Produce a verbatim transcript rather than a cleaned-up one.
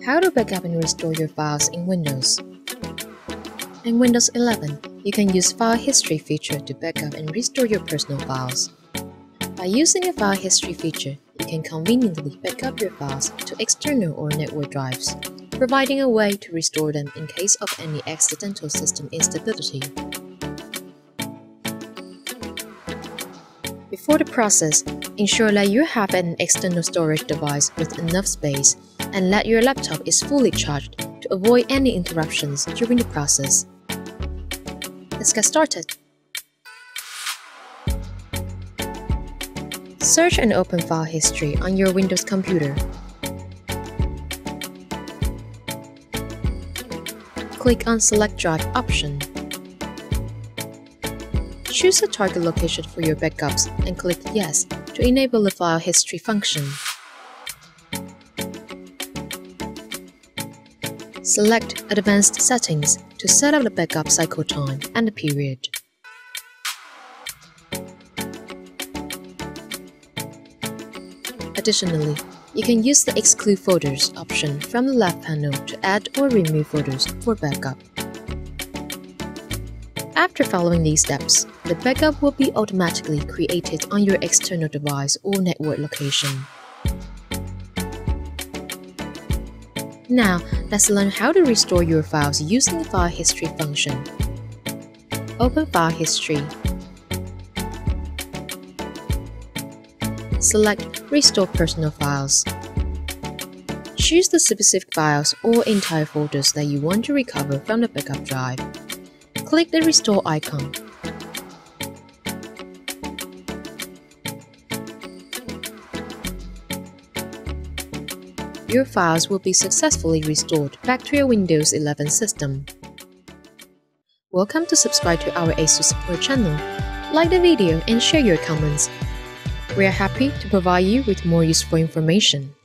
How to backup and restore your files in Windows. In Windows eleven, you can use File History feature to backup and restore your personal files. By using a File History feature, you can conveniently backup your files to external or network drives, providing a way to restore them in case of any accidental system instability. Before the process, ensure that you have an external storage device with enough space and that your laptop is fully charged to avoid any interruptions during the process. Let's get started. Search and open File History on your Windows computer. Click on Select Drive option. Choose a target location for your backups and click Yes to enable the File History function. Select Advanced Settings to set up the backup cycle time and the period. Additionally, you can use the Exclude Folders option from the left panel to add or remove folders for backup. After following these steps, the backup will be automatically created on your external device or network location. Now, let's learn how to restore your files using the File History function. Open File History. Select Restore Personal Files. Choose the specific files or entire folders that you want to recover from the backup drive. Click the Restore icon. Your files will be successfully restored back to your Windows eleven system. Welcome to subscribe to our ASUS support channel. Like the video and share your comments. We are happy to provide you with more useful information.